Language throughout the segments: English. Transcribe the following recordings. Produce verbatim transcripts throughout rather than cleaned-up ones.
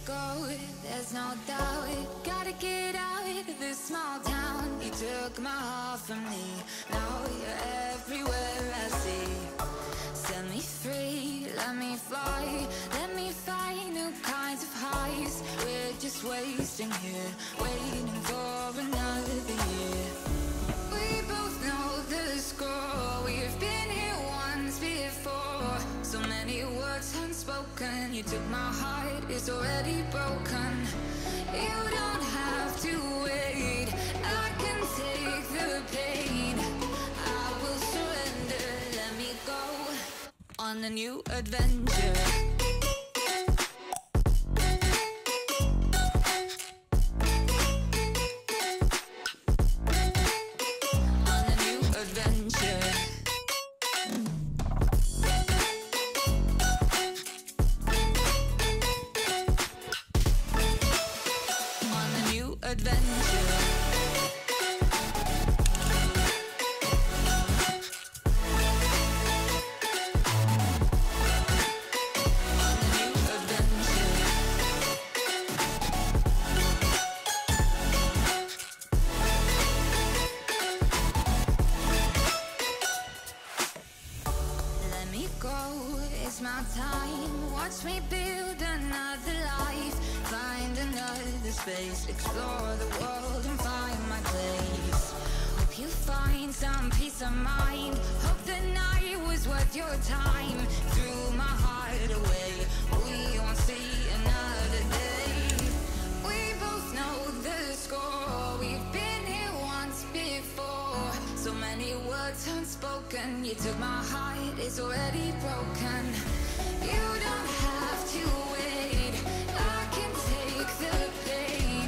go, there's no doubt. Gotta get out of this small town. You took my heart from me, now you're everywhere I see. Set me free, let me fly, let me find new kinds of highs. We're just wasting here, waiting for another year. We both know the score, we've been here once before. So many words unspoken, you took my heart, it's already broken. You don't have to wait, I can take the pain. I will surrender, let me go on a new adventure. Explore the world and find my place. Hope you find some peace of mind. Hope the night was worth your time. Threw my heart away, we won't see another day. We both know the score, we've been here once before. So many words unspoken, you took my heart, it's already broken. You don't have to wait, I can take the pain.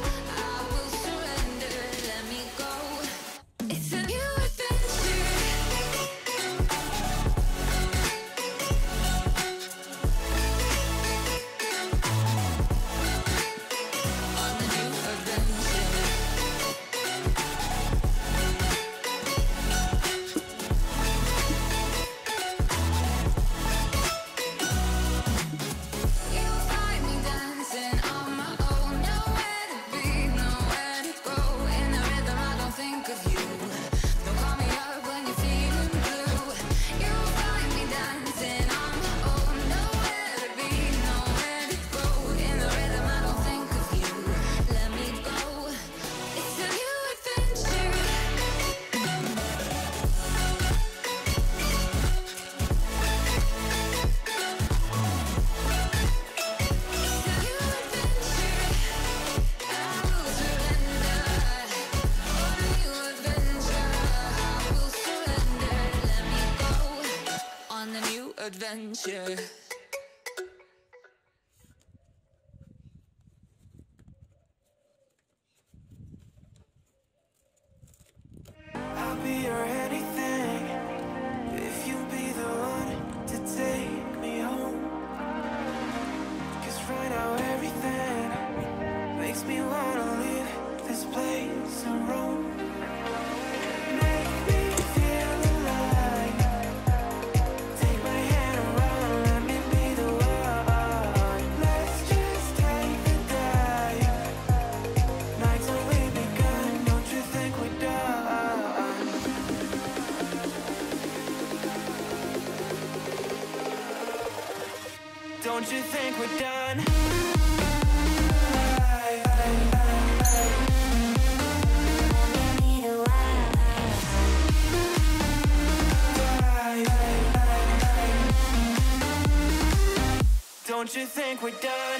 Adventure. I'll be your anything if you be the one to take me home. Cause right now everything makes me wanna leave this place and roam. Don't you think we're done? Don't you think we're done?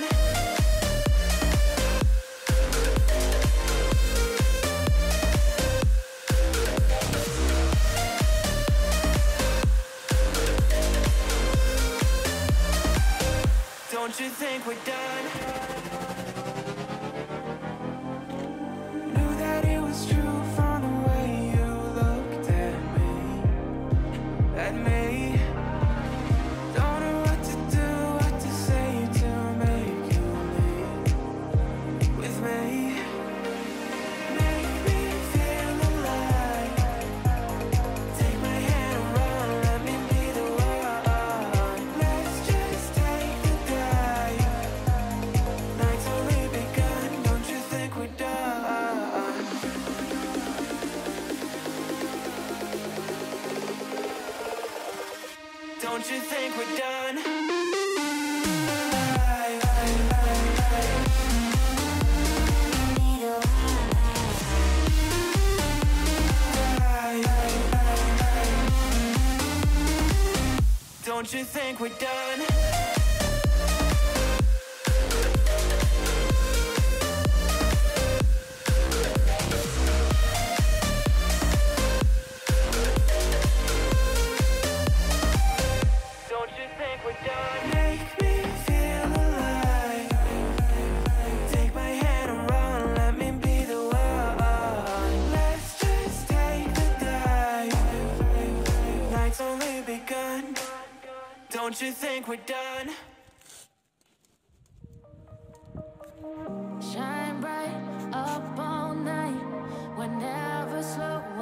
Don't you think we're done? Knew that it was true from the way you looked at me, at me. Don't know what to do, what to say to make you leave with me. Make me feel alive. Take my hand and run, let me be the one. Let's just take the dive. Don't you think we're done? Don't you think we're done? Don't you think we're done? Make me feel alive. Take my hand and run, let me be the one. Let's just take the dive. Night's only begun. Don't you think we're done? Shine bright up all night, we're never slow.